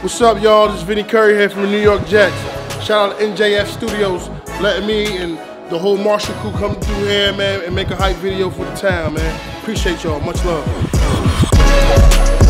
What's up, y'all? This is Vinny Curry here from the New York Jets. Shout out to NJF Studios, letting me and the whole Marshall crew come through here, man, and make a hype video for the town, man. Appreciate y'all. Much love.